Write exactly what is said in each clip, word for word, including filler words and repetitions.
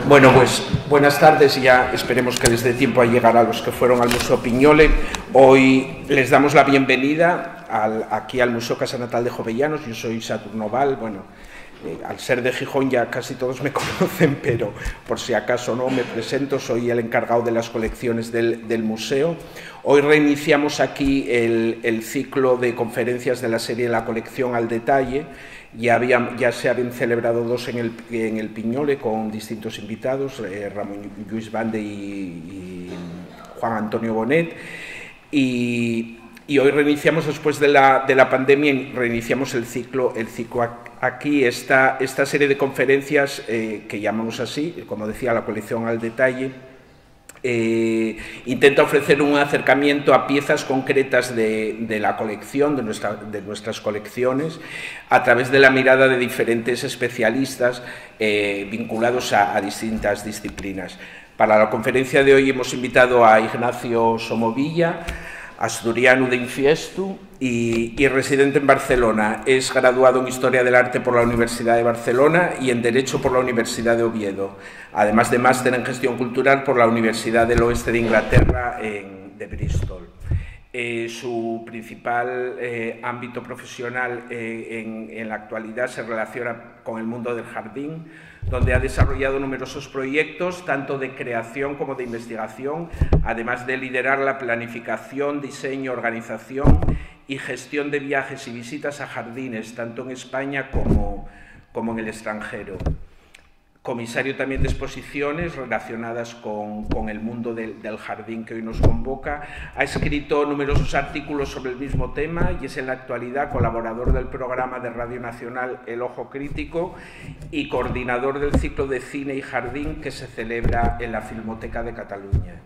Bueno, pues buenas tardes y ya esperemos que les dé tiempo a llegar a los que fueron al Museo Piñole. Hoy les damos la bienvenida al, aquí al Museo Casa Natal de Jovellanos. Yo soy Saturno Val. Bueno, eh, al ser de Gijón ya casi todos me conocen, pero por si acaso no me presento, soy el encargado de las colecciones del, del museo. Hoy reiniciamos aquí el, el ciclo de conferencias de la serie La colección al detalle. Ya, había, ya se habían celebrado dos en el, en el Piñole con distintos invitados, eh, Ramón Lluís Bande y, y Juan Antonio Bonet, y, y hoy reiniciamos después de la, de la pandemia, reiniciamos el ciclo, el ciclo aquí, esta, esta serie de conferencias eh, que llamamos así, como decía, La colección al detalle. Eh, intenta ofrecer un acercamiento a piezas concretas de, de la colección, de, nuestra, de nuestras colecciones, a través de la mirada de diferentes especialistas eh, vinculados a, a distintas disciplinas. Para la conferencia de hoy hemos invitado a Ignacio Somovilla, asturiano de Infiestu y, y residente en Barcelona. Es graduado en Historia del Arte por la Universidad de Barcelona y en Derecho por la Universidad de Oviedo, además de máster en Gestión Cultural por la Universidad del Oeste de Inglaterra en, de Bristol. Eh, su principal eh, ámbito profesional eh, en, en la actualidad se relaciona con el mundo del jardín, donde ha desarrollado numerosos proyectos, tanto de creación como de investigación, además de liderar la planificación, diseño, organización y gestión de viajes y visitas a jardines, tanto en España como, como en el extranjero. Comisario también de exposiciones relacionadas con, con el mundo del, del jardín que hoy nos convoca. Ha escrito numerosos artículos sobre el mismo tema y es en la actualidad colaborador del programa de Radio Nacional El Ojo Crítico y coordinador del ciclo de cine y jardín que se celebra en la Filmoteca de Cataluña.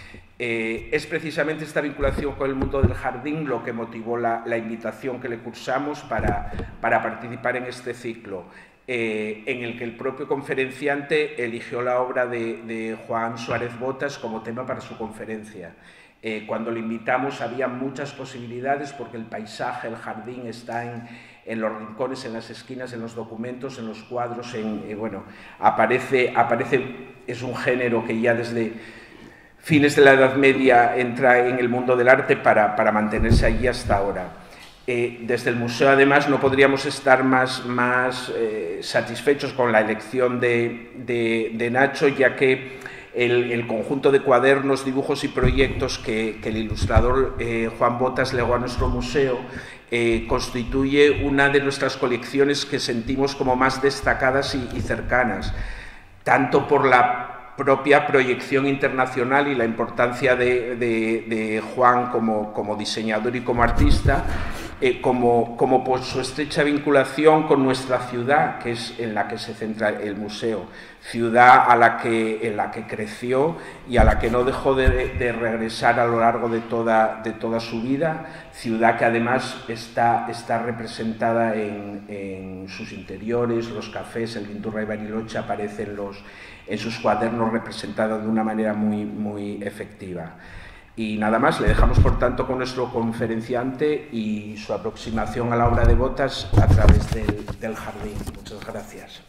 Eh, es precisamente esta vinculación con el mundo del jardín lo que motivó la, la invitación que le cursamos para, para participar en este ciclo. Eh, en el que el propio conferenciante eligió la obra de, de Juan Suárez Botas como tema para su conferencia. Eh, cuando le invitamos había muchas posibilidades porque el paisaje, el jardín está en, en los rincones, en las esquinas, en los documentos, en los cuadros, en, eh, bueno, aparece, aparece, es un género que ya desde fines de la Edad Media entra en el mundo del arte para, para mantenerse allí hasta ahora. Eh, desde el museo, además, no podríamos estar más, más eh, satisfechos con la elección de, de, de Nacho, ya que el, el conjunto de cuadernos, dibujos y proyectos que, que el ilustrador eh, Juan Botas legó a nuestro museo eh, constituye una de nuestras colecciones que sentimos como más destacadas y, y cercanas, tanto por la propia proyección internacional y la importancia de, de, de Juan como, como diseñador y como artista, eh, como, como por su estrecha vinculación con nuestra ciudad, que es en la que se centra el museo, ciudad a la que, en la que creció y a la que no dejó de, de regresar a lo largo de toda, de toda su vida, ciudad que además está, está representada en, en sus interiores, los cafés, el Guindurra y Bariloche aparecen los, en sus cuadernos representados de una manera muy, muy efectiva. Y nada más, le dejamos por tanto con nuestro conferenciante y su aproximación a la obra de Botas a través del, del jardín. Muchas gracias.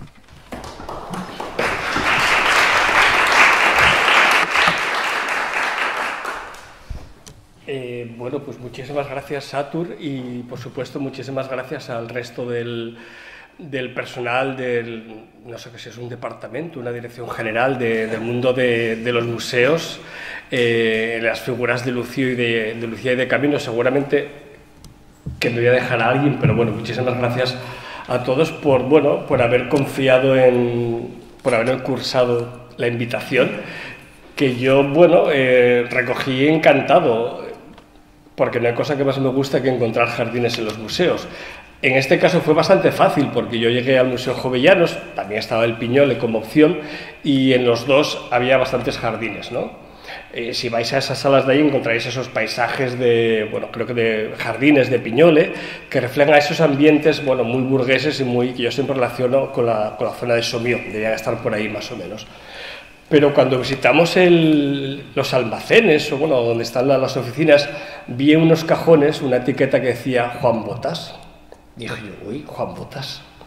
Eh, bueno, pues muchísimas gracias, Satur, y por supuesto muchísimas gracias al resto del, del personal del, no sé si es un departamento, una dirección general de, del mundo de, de los museos, eh, las figuras de Lucio y de, de Lucía y de Camino. Seguramente que me voy a dejar a alguien, pero bueno, muchísimas gracias a todos por, bueno, por haber confiado en, por haber cursado la invitación, que yo, bueno, eh, recogí encantado, porque no hay cosa que más me gusta que encontrar jardines en los museos. En este caso fue bastante fácil porque yo llegué al Museo Jovellanos, también estaba el Piñole como opción, y en los dos había bastantes jardines, ¿no? Eh, si vais a esas salas de ahí encontraréis esos paisajes de, bueno, creo que de jardines de Piñole, que reflejan a esos ambientes, bueno, muy burgueses y muy, que yo siempre relaciono con la, con la zona de Somío, debería estar por ahí más o menos. Pero cuando visitamos el, los almacenes, o bueno, donde están las oficinas, vi en unos cajones una etiqueta que decía Juan Botas. Dije yo, uy, Juan Botas.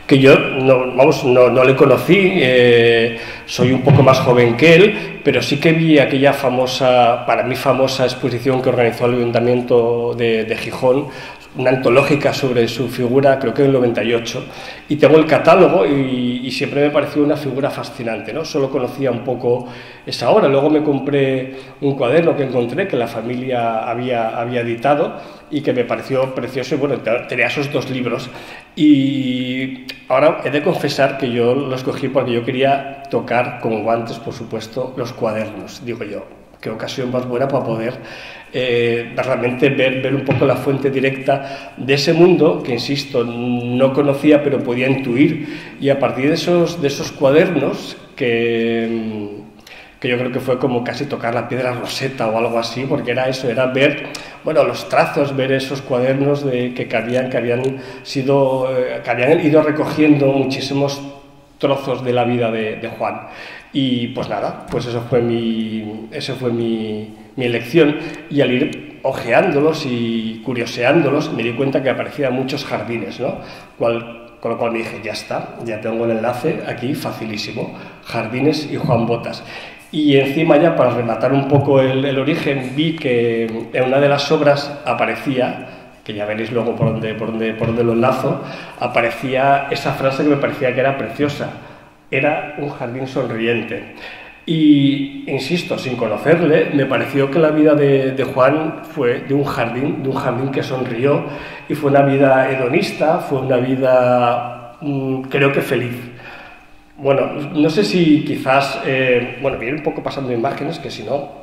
que yo no, vamos, no, no le conocí, eh, soy un poco más joven que él, pero sí que vi aquella famosa, para mí famosa exposición que organizó el Ayuntamiento de, de Gijón, una antológica sobre su figura, creo que en el noventa y ocho, y tengo el catálogo y, y siempre me pareció una figura fascinante, ¿no? Solo conocía un poco esa obra, luego me compré un cuaderno que encontré que la familia había, había editado y que me pareció precioso, y bueno, tenía esos dos libros, y ahora he de confesar que yo los cogí porque yo quería tocar con guantes, por supuesto, los cuadernos, digo yo, qué ocasión más buena para poder eh, realmente ver, ver un poco la fuente directa de ese mundo que, insisto, no conocía pero podía intuir, y a partir de esos, de esos cuadernos que, que yo creo que fue como casi tocar la piedra roseta o algo así, porque era eso, era ver, bueno, los trazos, ver esos cuadernos de, que, que, habían, que habían sido, eh, que habían ido recogiendo muchísimos trozos de la vida de, de Juan. Y pues nada, pues eso fue mi, eso fue mi, mi elección, y al ir ojeándolos y curioseándolos me di cuenta que aparecían muchos jardines, ¿no? Cual, con lo cual me dije, ya está, ya tengo el enlace aquí facilísimo, Jardines y Juan Botas. Y encima, ya para rematar un poco el, el origen, vi que en una de las obras aparecía, que ya veréis luego por dónde, por dónde, por dónde lo enlazo, aparecía esa frase que me parecía que era preciosa: era un jardín sonriente. Y, insisto, sin conocerle, me pareció que la vida de, de Juan fue de un jardín, de un jardín que sonrió, y fue una vida hedonista, fue una vida, mmm, creo que feliz. Bueno, no sé si quizás, eh, bueno, viene un poco pasando imágenes, que si no...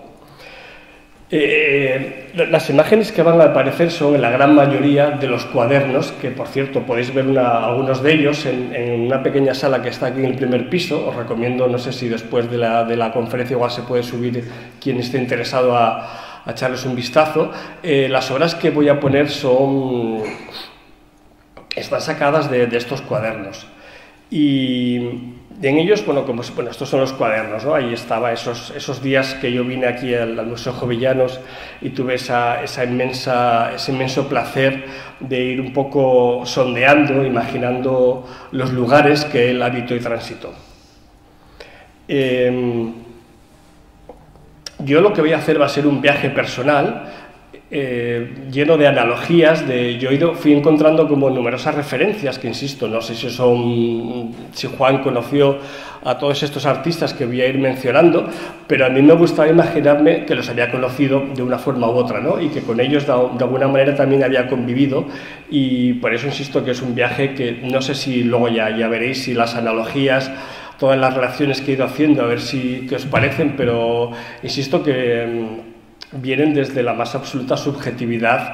Eh, las imágenes que van a aparecer son en la gran mayoría de los cuadernos, que por cierto podéis ver una, algunos de ellos en, en una pequeña sala que está aquí en el primer piso. Os recomiendo, no sé si después de la, de la conferencia igual se puede subir quien esté interesado a, a echarles un vistazo. Eh, las obras que voy a poner son, están sacadas de, de estos cuadernos, y en ellos, bueno, como, bueno, estos son los cuadernos, ¿no? Ahí estaba esos, esos días que yo vine aquí al, al Museo Jovellanos y tuve esa, esa inmensa, ese inmenso placer de ir un poco sondeando, imaginando los lugares que él habitó y transitó. Eh, yo lo que voy a hacer va a ser un viaje personal, Eh, lleno de analogías. De, yo he ido, fui encontrando como numerosas referencias que, insisto, no sé si son, si Juan conoció a todos estos artistas que voy a ir mencionando, pero a mí me gustaba imaginarme que los había conocido de una forma u otra, ¿no? Y que con ellos de, de alguna manera también había convivido, y por eso insisto que es un viaje que no sé si luego ya, ya veréis si las analogías, todas las relaciones que he ido haciendo, a ver si qué os parecen, pero insisto que vienen desde la más absoluta subjetividad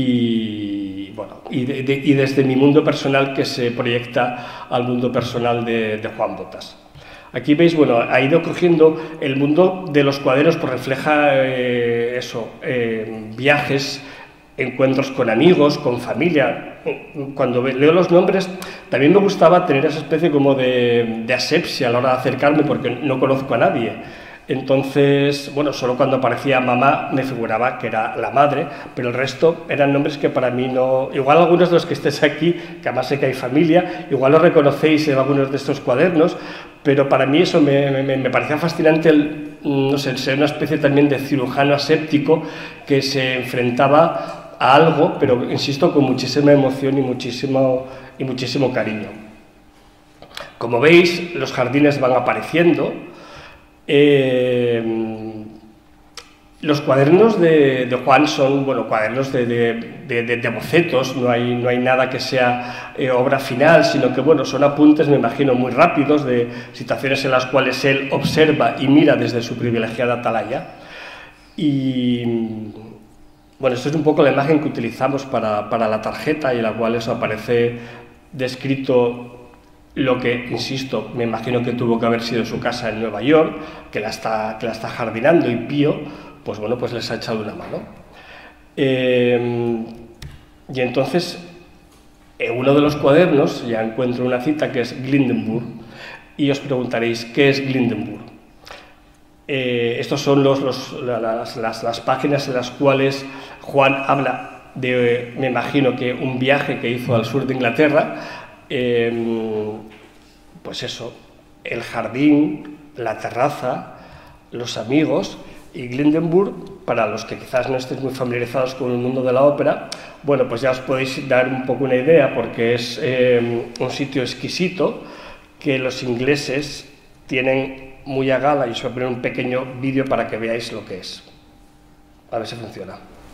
y, bueno, y, de, de, y desde mi mundo personal, que se proyecta al mundo personal de, de Juan Botas. Aquí veis, bueno, ha ido cogiendo el mundo de los cuadernos, pues refleja eh, eso, eh, viajes, encuentros con amigos, con familia. Cuando leo los nombres, también me gustaba tener esa especie como de, de asepsia a la hora de acercarme, porque no conozco a nadie. Entonces, bueno, solo cuando aparecía mamá me figuraba que era la madre, pero el resto eran nombres que para mí no... Igual algunos de los que estéis aquí, que además sé que hay familia, igual los reconocéis en algunos de estos cuadernos, pero para mí eso me, me, me parecía fascinante, el, no sé, ser una especie también de cirujano aséptico que se enfrentaba a algo, pero insisto, con muchísima emoción y muchísimo, y muchísimo cariño. Como veis, los jardines van apareciendo. Eh, los cuadernos de, de Juan son, bueno, cuadernos de, de, de, de bocetos, no hay, no hay nada que sea eh, obra final, sino que, bueno, son apuntes, me imagino, muy rápidos de situaciones en las cuales él observa y mira desde su privilegiada atalaya. Y, bueno, esto es un poco la imagen que utilizamos para, para la tarjeta, y en la cual eso aparece descrito. Lo que, insisto, me imagino que tuvo que haber sido su casa en Nueva York, que la está, que la está jardinando, y Pío, pues bueno, pues les ha echado una mano. Eh, y entonces, en uno de los cuadernos ya encuentro una cita que es Glindenburg, y os preguntaréis, ¿qué es Glindenburg? Eh, estos son los, los, las, las, las páginas en las cuales Juan habla de, me imagino que un viaje que hizo al sur de Inglaterra, eh, pues eso, el jardín, la terraza, los amigos. Y Glyndebourg, para los que quizás no estéis muy familiarizados con el mundo de la ópera, bueno, pues ya os podéis dar un poco una idea, porque es eh, un sitio exquisito que los ingleses tienen muy a gala, y os voy a poner un pequeño vídeo para que veáis lo que es. A ver si funciona.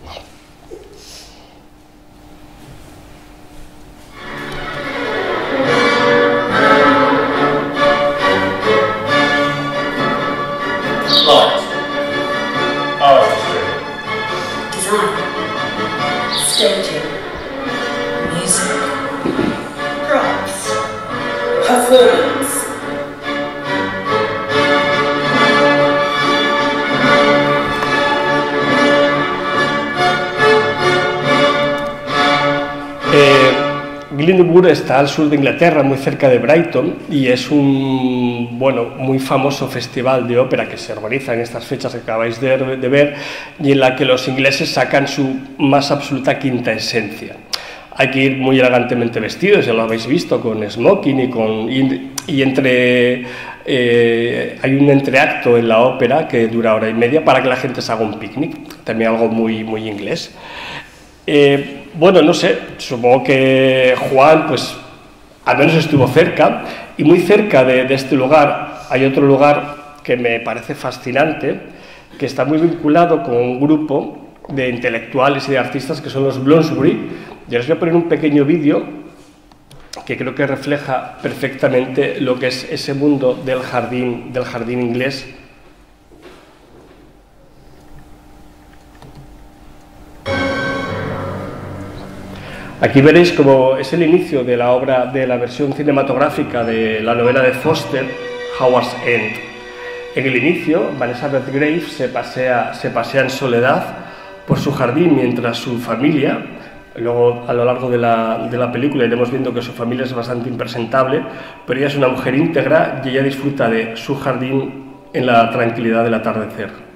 Light. Artistry. Design. Staging. Music. Props. Performance. Glyndebourg está al sur de Inglaterra, muy cerca de Brighton, y es un bueno, muy famoso festival de ópera que se organiza en estas fechas que acabáis de, de ver, y en la que los ingleses sacan su más absoluta quinta esencia. Hay que ir muy elegantemente vestidos, ya lo habéis visto, con smoking y con y, y entre eh, hay un entreacto en la ópera que dura hora y media para que la gente se haga un picnic, también algo muy, muy inglés. Eh, bueno, no sé, supongo que Juan, pues, al menos estuvo cerca, y muy cerca de, de este lugar hay otro lugar que me parece fascinante, que está muy vinculado con un grupo de intelectuales y de artistas que son los Bloomsbury. Yo les voy a poner un pequeño vídeo que creo que refleja perfectamente lo que es ese mundo del jardín, del jardín inglés. Aquí veréis cómo es el inicio de la obra, de la versión cinematográfica de la novela de Foster, Howard's End. En el inicio, Vanessa Redgrave se pasea, se pasea en soledad por su jardín mientras su familia, luego a lo largo de la, de la película iremos viendo que su familia es bastante impresentable, pero ella es una mujer íntegra y ella disfruta de su jardín en la tranquilidad del atardecer.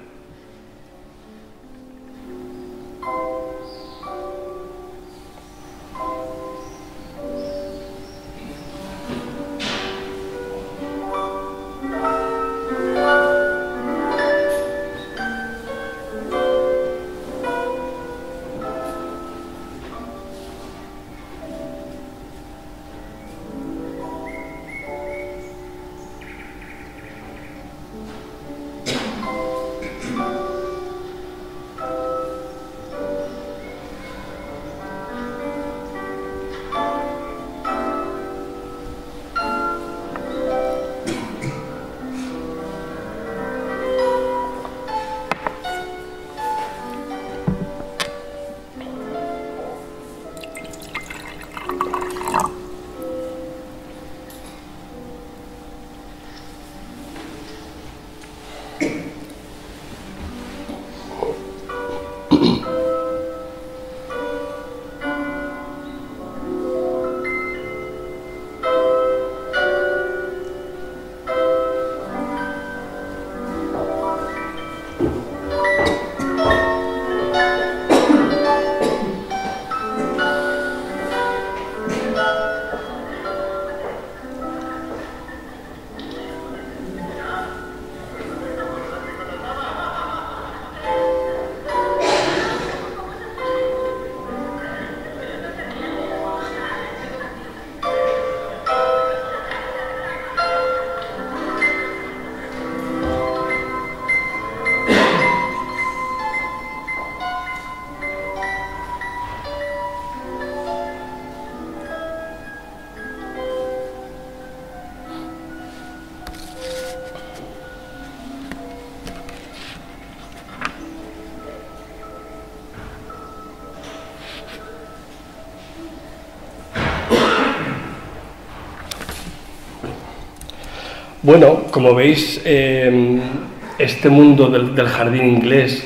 Bueno, como veis, eh, este mundo del, del jardín inglés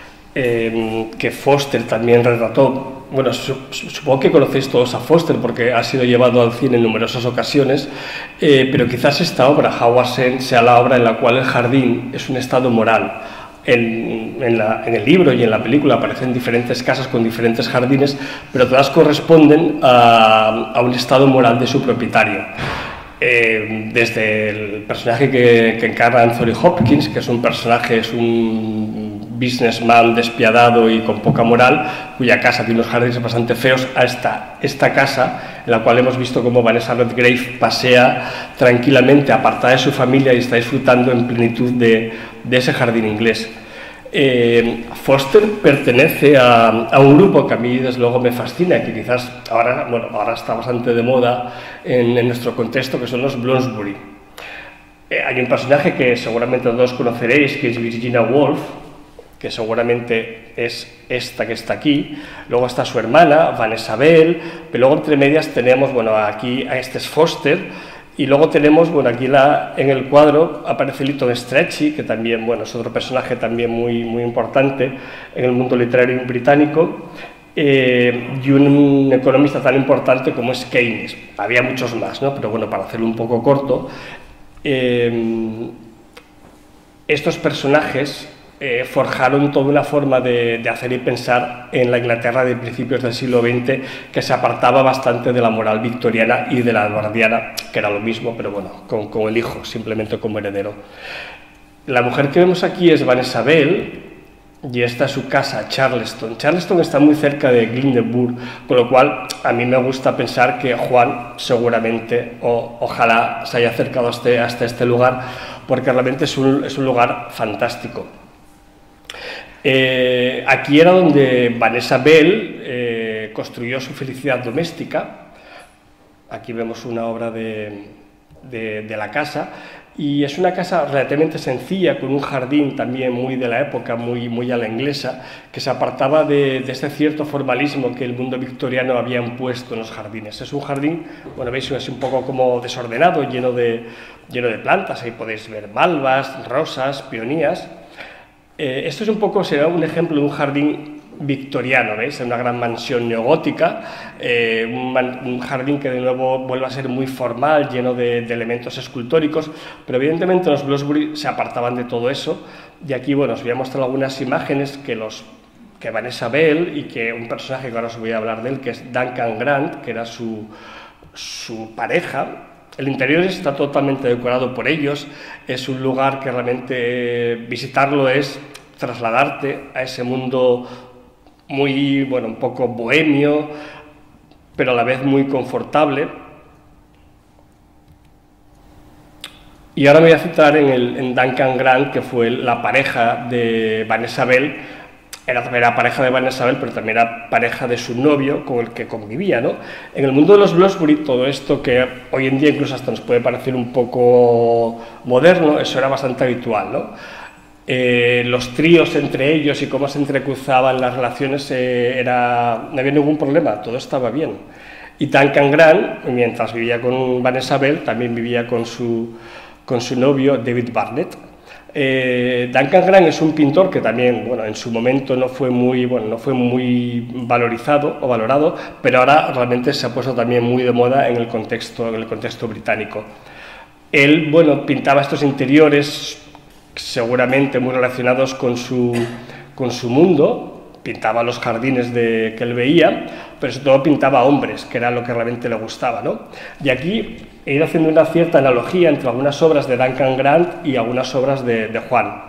eh, que Foster también retrató, bueno, su, supongo que conocéis todos a Foster porque ha sido llevado al cine en numerosas ocasiones, eh, pero quizás esta obra, Howard's End, sea la obra en la cual el jardín es un estado moral. En, en, la, en el libro y en la película aparecen diferentes casas con diferentes jardines, pero todas corresponden a, a un estado moral de su propietario. Eh, desde el personaje que, que encarna Anthony Hopkins, que es un personaje, es un businessman despiadado y con poca moral, cuya casa tiene unos jardines bastante feos, a esta, esta casa, en la cual hemos visto cómo Vanessa Redgrave pasea tranquilamente, apartada de su familia, y está disfrutando en plenitud de, de ese jardín inglés. Eh, Foster pertenece a, a un grupo que a mí desde luego me fascina, que quizás ahora, bueno, ahora está bastante de moda en, en nuestro contexto, que son los Bloomsbury. Eh, hay un personaje que seguramente todos conoceréis, que es Virginia Woolf, que seguramente es esta que está aquí. Luego está su hermana, Vanessa Bell, pero luego entre medias tenemos, bueno, aquí a este es Foster. Y luego tenemos, bueno, aquí la, en el cuadro aparece Lytton Strachey, que también, bueno, es otro personaje también muy, muy importante en el mundo literario británico, eh, y un economista tan importante como es Keynes. Había muchos más, ¿no? Pero bueno, para hacerlo un poco corto, eh, estos personajes Eh, forjaron toda una forma de, de hacer y pensar en la Inglaterra de principios del siglo veinte, que se apartaba bastante de la moral victoriana y de la eduardiana, que era lo mismo, pero bueno, con, con el hijo, simplemente como heredero. La mujer que vemos aquí es Vanessa Bell, y esta es su casa, Charleston. Charleston está muy cerca de Glyndebourne, con lo cual a mí me gusta pensar que Juan seguramente, o ojalá, se haya acercado hasta este, hasta este lugar, porque realmente es un, es un lugar fantástico. Eh, aquí era donde Vanessa Bell eh, construyó su felicidad doméstica. Aquí vemos una obra de, de, de la casa, y es una casa relativamente sencilla, con un jardín también muy de la época, muy, muy a la inglesa, que se apartaba de, de este cierto formalismo que el mundo victoriano había impuesto en los jardines. Es un jardín, bueno, veis, es un poco como desordenado, lleno de, lleno de plantas. Ahí podéis ver malvas, rosas, peonías. Eh, esto es un poco, será un ejemplo de un jardín victoriano, ¿veis? Una gran mansión neogótica, eh, un, man, un jardín que de nuevo vuelve a ser muy formal, lleno de, de elementos escultóricos, pero evidentemente los Bloomsbury se apartaban de todo eso. Y aquí, bueno, os voy a mostrar algunas imágenes que, los, que Vanessa Bell y que un personaje que ahora os voy a hablar de él, que es Duncan Grant, que era su, su pareja. El interior está totalmente decorado por ellos. Es un lugar que realmente eh, visitarlo es trasladarte a ese mundo muy, bueno, un poco bohemio, pero a la vez muy confortable. Y ahora me voy a citar en, el, en Duncan Grant, que fue la pareja de Vanessa Bell. Era, era pareja de Vanessa Bell, pero también era pareja de su novio con el que convivía, ¿no? En el mundo de los Bloomsbury, todo esto que hoy en día incluso hasta nos puede parecer un poco moderno, eso era bastante habitual, ¿no? Eh, los tríos entre ellos y cómo se entrecruzaban las relaciones, eh, era, no había ningún problema, todo estaba bien. Y Duncan Grant, mientras vivía con Vanessa Bell, también vivía con su, con su novio David Barnett. Eh, Duncan Grant es un pintor que también, bueno, en su momento no fue muy, bueno, no fue muy valorizado o valorado, pero ahora realmente se ha puesto también muy de moda en el contexto, en el contexto británico. Él, bueno, pintaba estos interiores seguramente muy relacionados con su, con su mundo, pintaba los jardines de, que él veía, pero sobre todo pintaba hombres, que era lo que realmente le gustaba, ¿no? Y aquí he ido haciendo una cierta analogía entre algunas obras de Duncan Grant y algunas obras de, de Juan.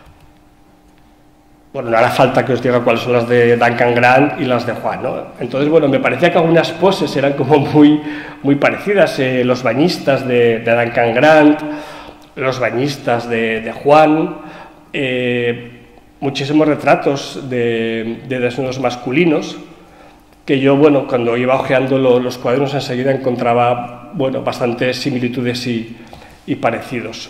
Bueno, no hará falta que os diga cuáles son las de Duncan Grant y las de Juan, ¿no? Entonces, bueno, me parecía que algunas poses eran como muy, muy parecidas. Eh, los bañistas de, de Duncan Grant, los bañistas de, de Juan, eh, muchísimos retratos de, de desnudos masculinos, que yo, bueno, cuando iba hojeando lo, los cuadernos enseguida encontraba, bueno, bastantes similitudes y, y parecidos.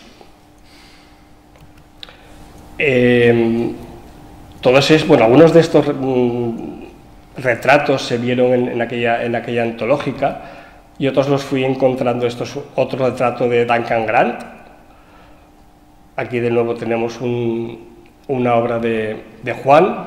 Eh, todos es, bueno, algunos de estos mm, retratos se vieron en, en, aquella, en aquella antológica, y otros los fui encontrando. Esto es otro retrato de Duncan Grant. Aquí de nuevo tenemos un, una obra de, de Juan.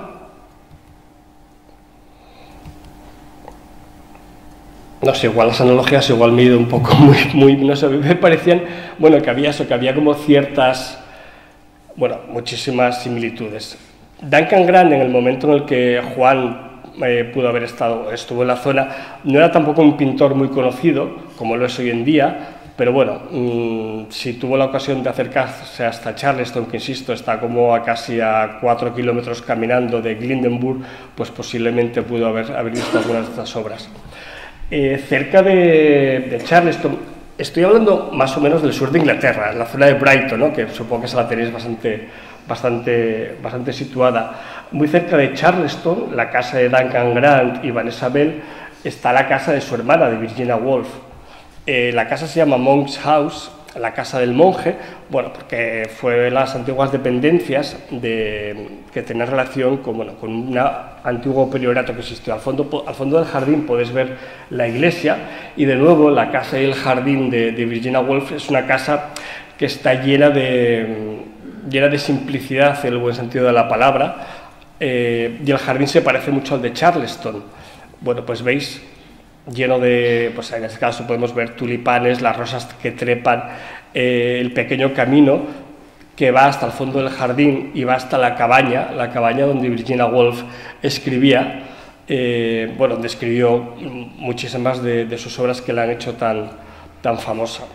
No sé, igual las analogías igual me he ido un poco muy, muy, no sé, me parecían, bueno, que había eso, que había como ciertas, bueno, muchísimas similitudes. Duncan Grant, en el momento en el que Juan eh, pudo haber estado, estuvo en la zona, no era tampoco un pintor muy conocido, como lo es hoy en día, pero bueno, mmm, si tuvo la ocasión de acercarse hasta Charleston, que insisto, está como a casi a cuatro kilómetros caminando de Glyndebourne, pues posiblemente pudo haber, haber visto algunas de estas obras. Eh, cerca de, de Charleston, estoy hablando más o menos del sur de Inglaterra, en la zona de Brighton, ¿no? Que supongo que esa la tenéis bastante, bastante, bastante situada. Muy cerca de Charleston, la casa de Duncan Grant y Vanessa Bell, está la casa de su hermana, de Virginia Woolf. Eh, la casa se llama Monk's House, la casa del monje, bueno, porque fue las antiguas dependencias de, que tenían relación con, bueno, con un antiguo priorato que existió. Al fondo, al fondo del jardín podéis ver la iglesia, y de nuevo la casa y el jardín de, de Virginia Woolf es una casa que está llena de, llena de simplicidad, en el buen sentido de la palabra, eh, y el jardín se parece mucho al de Charleston. Bueno, pues veis, lleno de, pues en este caso podemos ver tulipanes, las rosas que trepan, eh, el pequeño camino que va hasta el fondo del jardín y va hasta la cabaña, la cabaña donde Virginia Woolf escribía, eh, bueno, donde escribió muchísimas de, de sus obras que la han hecho tan, tan famosa.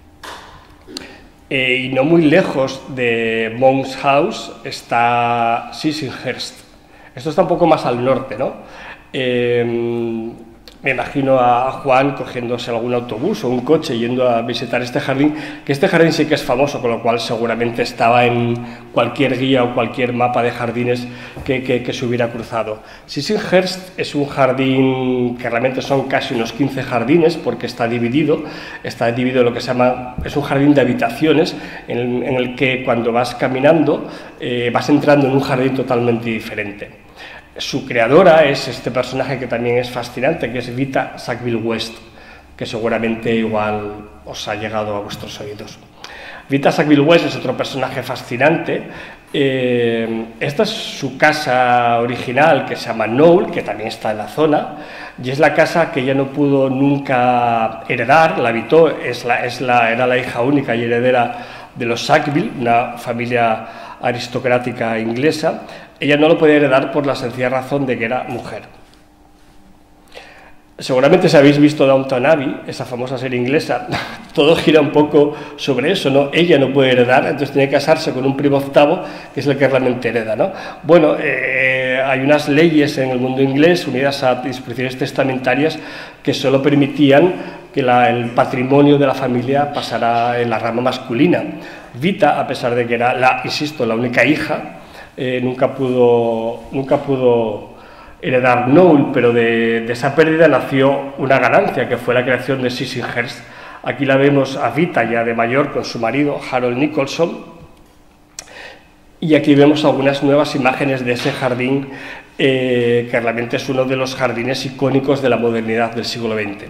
Eh, y no muy lejos de Monk's House está Sissinghurst. Esto está un poco más al norte, ¿no? Eh, Me imagino a Juan cogiéndose algún autobús o un coche yendo a visitar este jardín, que este jardín sí que es famoso, con lo cual seguramente estaba en cualquier guía o cualquier mapa de jardines que, que, que se hubiera cruzado. Sissinghurst es un jardín que realmente son casi unos quince jardines, porque está dividido, está dividido en lo que se llama, es un jardín de habitaciones, en, en el que cuando vas caminando eh, vas entrando en un jardín totalmente diferente. Su creadora es este personaje que también es fascinante, que es Vita Sackville-West, que seguramente igual os ha llegado a vuestros oídos. Vita Sackville-West es otro personaje fascinante. Eh, esta es su casa original, que se llama Knowle, que también está en la zona, y es la casa que ella no pudo nunca heredar, la habitó, es la, es la, era la hija única y heredera de los Sackville, una familia aristocrática inglesa. Ella no lo podía heredar por la sencilla razón de que era mujer. Seguramente si habéis visto Downton Abbey, esa famosa serie inglesa, todo gira un poco sobre eso, ¿no? Ella no puede heredar, entonces tiene que casarse con un primo octavo, que es el que realmente hereda, ¿no? Bueno, eh, hay unas leyes en el mundo inglés unidas a disposiciones testamentarias que solo permitían que la, el patrimonio de la familia pasara en la rama masculina. Vita, a pesar de que era, la, insisto, la única hija, eh, nunca pudo, nunca pudo heredar Knowle, pero de, de esa pérdida nació una ganancia, que fue la creación de Sissinghurst. Aquí la vemos a Vita ya de mayor con su marido, Harold Nicholson, y aquí vemos algunas nuevas imágenes de ese jardín, eh, que realmente es uno de los jardines icónicos de la modernidad del siglo veinte.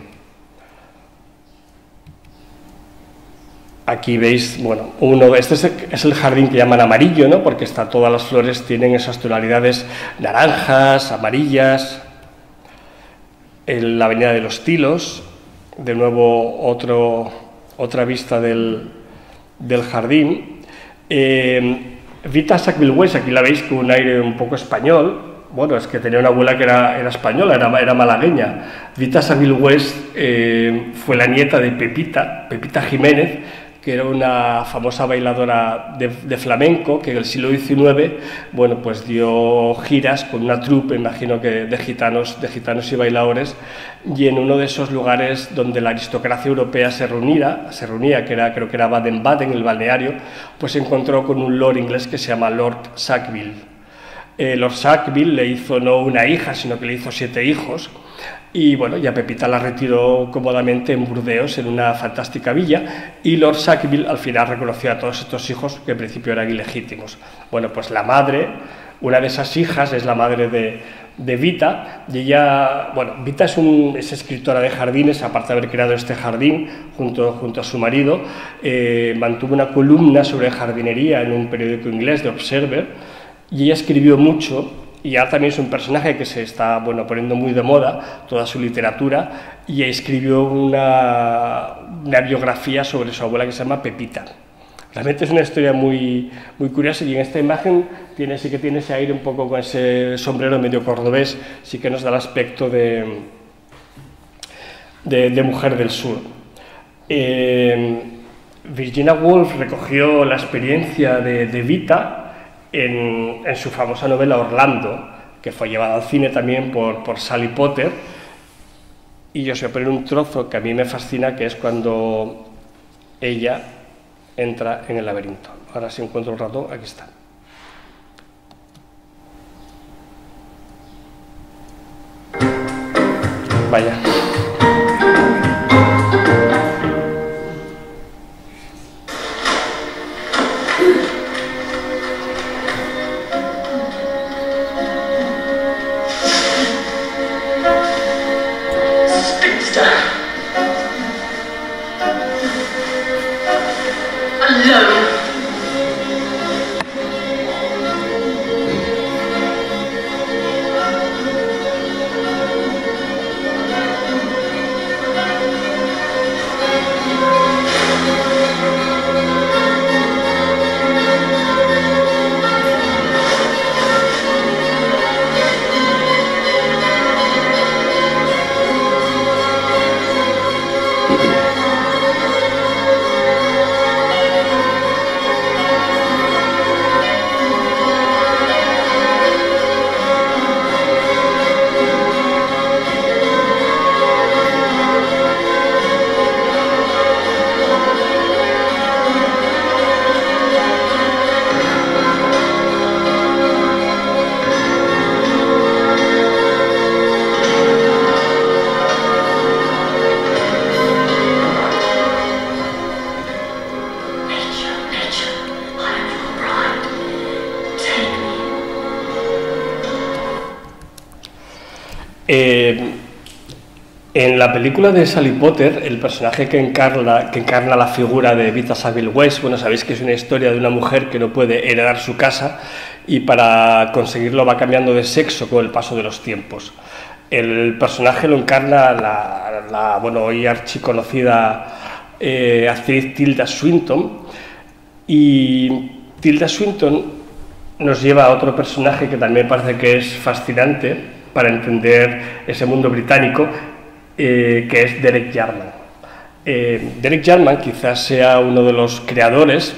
Aquí veis, bueno, uno, este es el, es el jardín que llaman amarillo, ¿no? Porque está, todas las flores tienen esas tonalidades naranjas, amarillas. En la avenida de los Tilos, de nuevo otro, otra vista del, del jardín. Eh, Vita Sackville-West, aquí la veis con un aire un poco español. Bueno, es que tenía una abuela que era, era española, era, era malagueña. Vita Sackville-West eh, fue la nieta de Pepita, Pepita Jiménez, que era una famosa bailadora de, de flamenco, que en el siglo diecinueve, bueno, pues dio giras con una troupe, imagino que de gitanos, de gitanos y bailadores, y en uno de esos lugares donde la aristocracia europea se reunía, se reunía, que era, creo que era Baden-Baden, el balneario, pues se encontró con un lord inglés que se llama Lord Sackville. Eh, Lord Sackville le hizo no una hija, sino que le hizo siete hijos. Y bueno, ya Pepita la retiró cómodamente en Burdeos, en una fantástica villa, y Lord Sackville al final reconoció a todos estos hijos que en principio eran ilegítimos. Bueno, pues la madre, una de esas hijas, es la madre de, de Vita, y ella, bueno, Vita es, un, es escritora de jardines, aparte de haber creado este jardín junto, junto a su marido, eh, mantuvo una columna sobre jardinería en un periódico inglés, The Observer, y ella escribió mucho. Y ahora también es un personaje que se está, bueno, poniendo muy de moda, toda su literatura, y escribió una, una biografía sobre su abuela que se llama Pepita. Realmente es una historia muy, muy curiosa, y en esta imagen tiene, sí que tiene ese aire un poco con ese sombrero medio cordobés, sí que nos da el aspecto de, de, de mujer del sur. Eh, Virginia Woolf recogió la experiencia de, de Vita en, en su famosa novela Orlando, que fue llevada al cine también por, por Sally Potter, y yo os voy a poner un trozo que a mí me fascina, que es cuando ella entra en el laberinto. Ahora si encuentro un rato, aquí está. Vaya. Eh, en la película de Sally Potter, el personaje que encarna, que encarna la figura de Vita Saville West, bueno, sabéis que es una historia de una mujer que no puede heredar su casa y para conseguirlo va cambiando de sexo con el paso de los tiempos. El personaje lo encarna la, la bueno, hoy archiconocida eh, actriz Tilda Swinton, y Tilda Swinton nos lleva a otro personaje que también parece que es fascinante para entender ese mundo británico, eh, que es Derek Jarman. Eh, Derek Jarman quizás sea uno de los creadores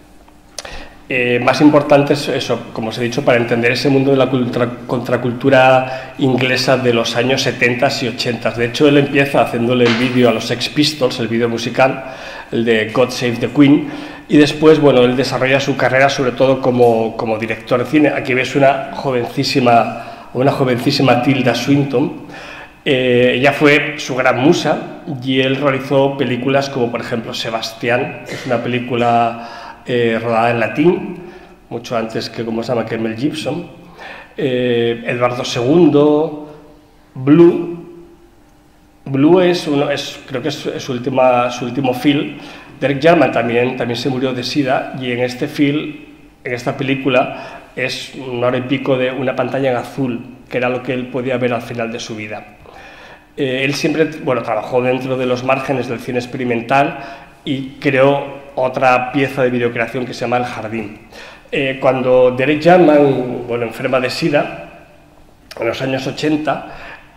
eh, más importantes, eso, como os he dicho, para entender ese mundo de la cultura, contracultura inglesa de los años setenta y ochenta. De hecho, él empieza haciéndole el vídeo a los Sex Pistols, el vídeo musical, el de God Save the Queen, y después, bueno, él desarrolla su carrera sobre todo como, como director de cine. Aquí ves una jovencísima una jovencísima Tilda Swinton. Eh, ella fue su gran musa y él realizó películas como por ejemplo Sebastián, que es una película eh, rodada en latín, mucho antes que, como se llama, que Mel Gibson, eh, Eduardo segundo, Blue. Blue es, uno, es creo que es, es su, última, su último film. Derek Jarman también, también se murió de sida, y en este film, en esta película, es una hora y pico de una pantalla en azul, que era lo que él podía ver al final de su vida. Eh, él siempre, bueno, trabajó dentro de los márgenes del cine experimental y creó otra pieza de videocreación que se llama El Jardín. Eh, cuando Derek Jarman, bueno, enferma de sida, en los años ochenta,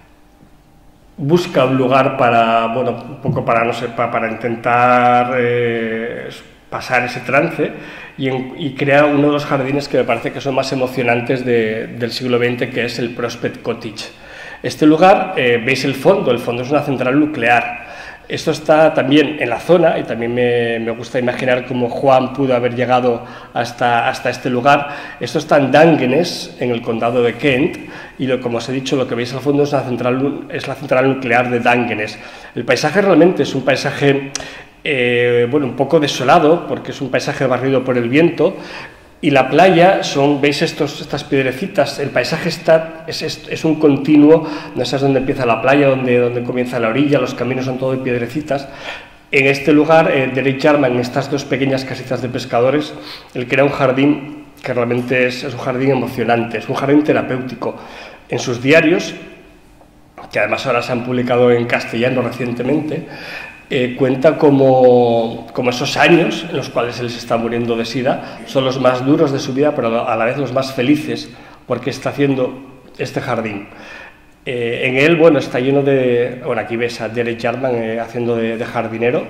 busca un lugar para, bueno, un poco para, no sé, para, para intentar eh, pasar ese trance, y, en, y crea uno de los jardines que me parece que son más emocionantes de, del siglo veinte, que es el Prospect Cottage. Este lugar, eh, veis el fondo, el fondo es una central nuclear. Esto está también en la zona, y también me, me gusta imaginar cómo Juan pudo haber llegado hasta, hasta este lugar. Esto está en Dungeness, en el condado de Kent, y lo, como os he dicho, lo que veis al fondo es, una central, es la central nuclear de Dungeness. El paisaje realmente es un paisaje eh, bueno, un poco desolado, porque es un paisaje barrido por el viento, y la playa son, veis estos, estas piedrecitas, el paisaje está, es, es, es un continuo, no sabes dónde empieza la playa, dónde, dónde comienza la orilla, los caminos son todo de piedrecitas. En este lugar, eh, Derek Jarman, en estas dos pequeñas casitas de pescadores, él crea un jardín que realmente es, es un jardín emocionante, es un jardín terapéutico. En sus diarios, que además ahora se han publicado en castellano recientemente, eh, cuenta como, como esos años en los cuales él se está muriendo de sida son los más duros de su vida, pero a la vez los más felices, porque está haciendo este jardín. Eh, en él, bueno, está lleno de... Bueno, aquí ves a Derek Jarman eh, haciendo de, de jardinero.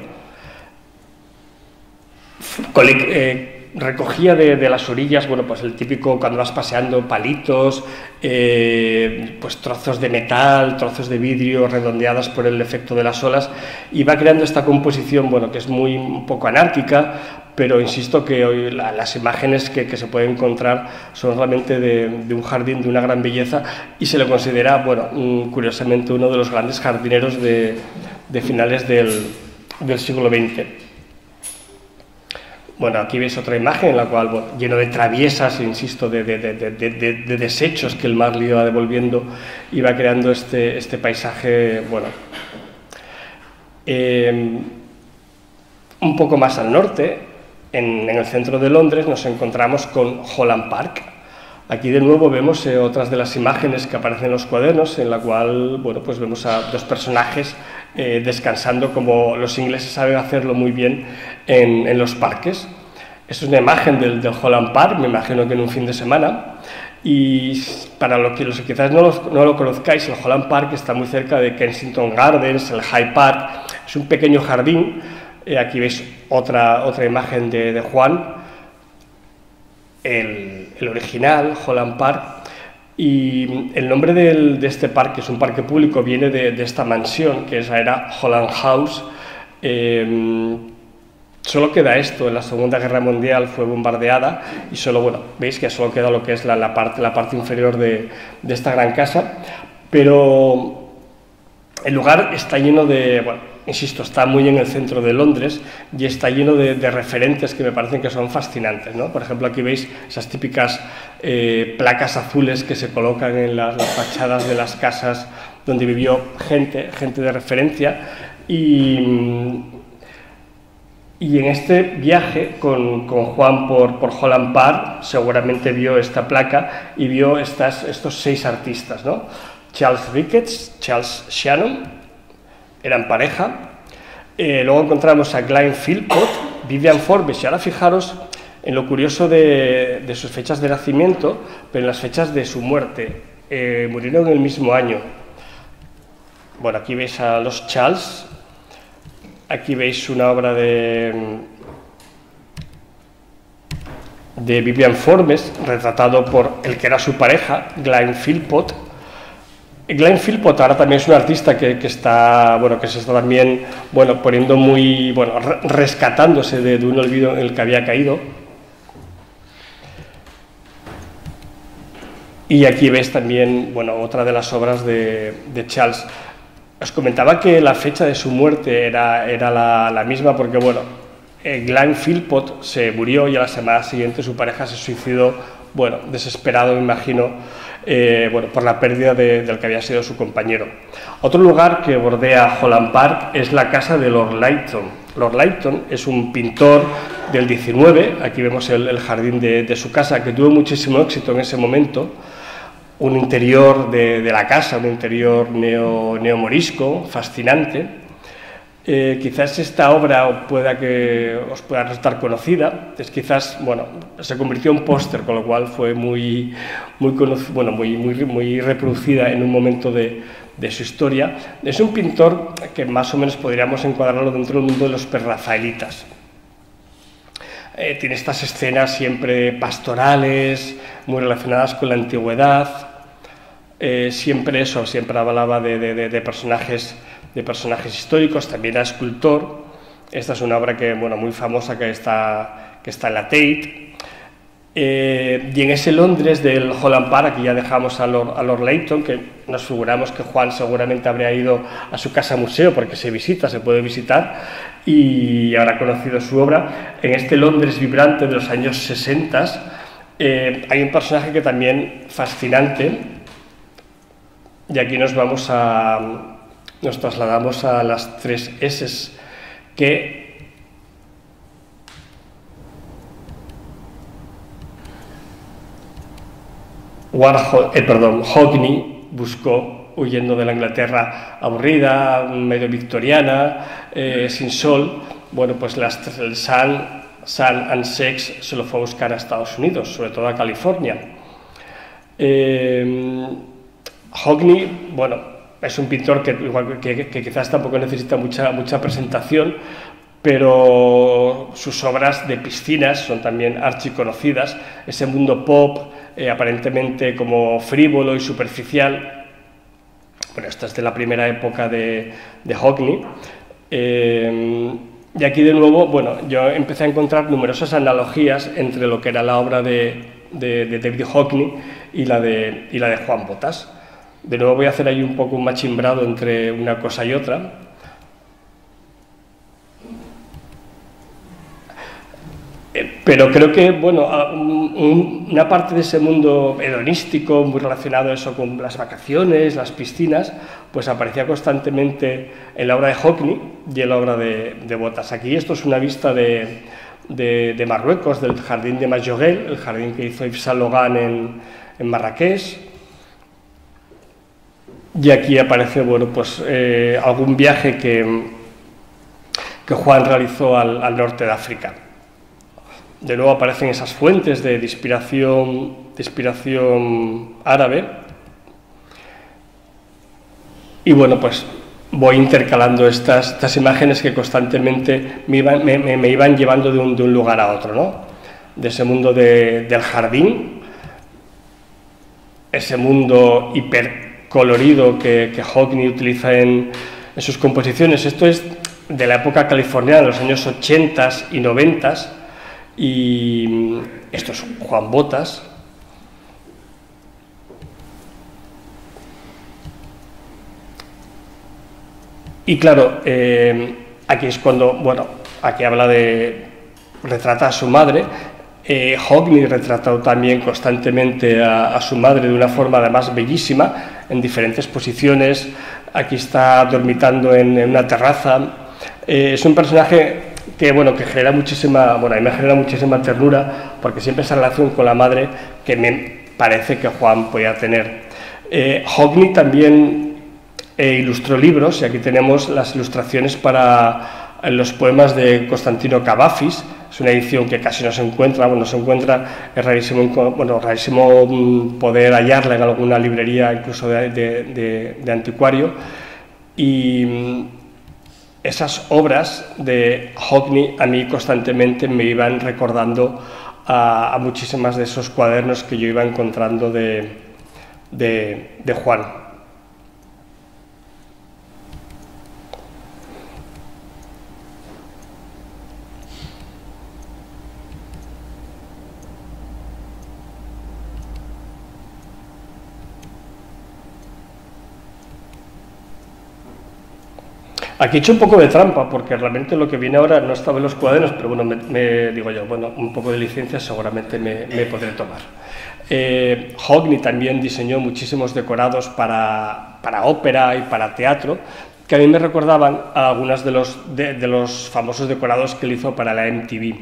Cole, eh, recogía de, de las orillas, bueno, pues el típico cuando vas paseando, palitos, eh, pues trozos de metal, trozos de vidrio redondeadas por el efecto de las olas, y va creando esta composición, bueno, que es muy un poco anárquica, pero insisto que hoy la, las imágenes que, que se pueden encontrar son realmente de, de un jardín de una gran belleza, y se le considera, bueno, un, curiosamente uno de los grandes jardineros de, de finales del, del siglo veinte. Bueno, aquí veis otra imagen en la cual, bueno, lleno de traviesas, insisto, de, de, de, de, de, de desechos que el mar le iba devolviendo, iba creando este, este paisaje, bueno. Eh, un poco más al norte, en, en el centro de Londres, nos encontramos con Holland Park. Aquí de nuevo vemos eh, otras de las imágenes que aparecen en los cuadernos, en la cual, bueno, pues vemos a dos personajes eh, descansando, como los ingleses saben hacerlo muy bien en, en los parques. Es una imagen del, del Holland Park, me imagino que en un fin de semana, y para los que, los que quizás no, los, no lo conozcáis, el Holland Park está muy cerca de Kensington Gardens, el Hyde Park, es un pequeño jardín. Eh, aquí veis otra, otra imagen de, de Juan, el, el original, Holland Park, y el nombre del, de este parque, es un parque público, viene de, de esta mansión, que esa era Holland House. Eh, solo queda esto, en la Segunda Guerra Mundial fue bombardeada, y solo, bueno, veis que solo queda lo que es la, la, parte, la parte inferior de, de esta gran casa, pero el lugar está lleno de, bueno, insisto, está muy en el centro de Londres y está lleno de, de referentes que me parecen que son fascinantes, ¿no? Por ejemplo, aquí veis esas típicas eh, placas azules que se colocan en las, las fachadas de las casas donde vivió gente, gente de referencia, y, y en este viaje con, con Juan por, por Holland Park seguramente vio esta placa y vio estas, estos seis artistas, ¿no? Charles Ricketts, Charles Shannon, eran pareja. Eh, luego encontramos a Glenn Philpott, Vivian Forbes, y ahora fijaros en lo curioso de, de sus fechas de nacimiento, pero en las fechas de su muerte. Eh, murieron en el mismo año. Bueno, aquí veis a los Charles, aquí veis una obra de, de Vivian Forbes, retratado por el que era su pareja, Glenn Philpott. Glenn Philpott ahora también es un artista que, que está, bueno, que se está también, bueno, poniendo muy, bueno, rescatándose de, de un olvido en el que había caído. Y aquí ves también, bueno, otra de las obras de, de Charles. Os comentaba que la fecha de su muerte era, era la, la misma porque, bueno, eh, Glenn Philpott se murió y a la semana siguiente su pareja se suicidó, bueno, desesperado, me imagino, Eh, bueno, por la pérdida de, del que había sido su compañero. Otro lugar que bordea Holland Park es la casa de Lord Lytton. Lord Lytton es un pintor del diecinueve, aquí vemos el, el jardín de, de su casa, que tuvo muchísimo éxito en ese momento, un interior de, de la casa, un interior neo, neomorisco, fascinante. Eh, quizás esta obra pueda que os pueda resultar conocida, es quizás, bueno, se convirtió en póster, con lo cual fue muy, muy, bueno, muy, muy, muy reproducida en un momento de, de su historia. Es un pintor que más o menos podríamos encuadrarlo dentro del mundo de los prerrafaelitas. Eh, tiene estas escenas siempre pastorales, muy relacionadas con la antigüedad, eh, siempre eso, siempre hablaba de, de, de personajes de personajes históricos, también era escultor. Esta es una obra que, bueno, muy famosa que está, que está en la Tate. Eh, y en ese Londres del Holland Park, aquí ya dejamos a Lord, a Lord Lytton, que nos figuramos que Juan seguramente habría ido a su casa museo, porque se visita, se puede visitar, y habrá conocido su obra. En este Londres vibrante de los años sesenta eh, hay un personaje que también fascinante, y aquí nos vamos a... nos trasladamos a las tres S que Warhol, eh, perdón, Hockney buscó huyendo de la Inglaterra aburrida, medio victoriana, eh, sin sol. Bueno, pues las, el Sun, Sun and Sex se lo fue a buscar a Estados Unidos, sobre todo a California. Eh, Hockney, bueno, es un pintor que, igual, que, que quizás tampoco necesita mucha, mucha presentación, pero sus obras de piscinas son también archiconocidas. Ese mundo pop, eh, aparentemente como frívolo y superficial. Bueno, esta es de la primera época de, de Hockney. Eh, y aquí de nuevo, bueno, yo empecé a encontrar numerosas analogías entre lo que era la obra de, de, de David Hockney y la, de, y la de Juan Botas. De nuevo voy a hacer ahí un poco un machimbrado entre una cosa y otra. Pero creo que, bueno, una parte de ese mundo hedonístico, muy relacionado eso con las vacaciones, las piscinas, pues aparecía constantemente en la obra de Hockney y en la obra de, de Botas. Aquí esto es una vista de, de, de Marruecos, del jardín de Majorelle, el jardín que hizo Yves Saint Laurent en, en Marrakech. Y aquí aparece, bueno, pues eh, algún viaje que, que Juan realizó al, al norte de África. De nuevo aparecen esas fuentes de, de, inspiración, de inspiración árabe. Y bueno, pues voy intercalando estas, estas imágenes que constantemente me iban, me, me, me iban llevando de un, de un lugar a otro, ¿no? De ese mundo de, del jardín, ese mundo hipercolorido que, que Hockney utiliza en, en sus composiciones. Esto es de la época californiana, de los años ochenta y noventa. Y esto es Juan Botas. Y claro, eh, aquí es cuando, bueno, aquí habla de, retrata a su madre. Eh, Hockney retrató también constantemente a, a su madre de una forma además bellísima, en diferentes posiciones. Aquí está dormitando en, en una terraza. Eh, es un personaje que, bueno, que genera muchísima, bueno, a mí me genera muchísima ternura, porque siempre esa relación con la madre que me parece que Juan podía tener. Eh, Hockney también eh, ilustró libros, y aquí tenemos las ilustraciones para los poemas de Constantino Cavafis. Es una edición que casi no se encuentra, bueno, se encuentra, es rarísimo, bueno, rarísimo poder hallarla en alguna librería, incluso de, de, de, de anticuario. Y esas obras de Hockney a mí constantemente me iban recordando a, a muchísimas de esos cuadernos que yo iba encontrando de, de, de Juan. Aquí he hecho un poco de trampa, porque realmente lo que viene ahora no estaba en los cuadernos, pero bueno, me, me digo yo, bueno, un poco de licencia seguramente me, me podré tomar. Eh, Hockney también diseñó muchísimos decorados para, para ópera y para teatro, que a mí me recordaban a algunos de los, de, de los famosos decorados que él hizo para la M T V.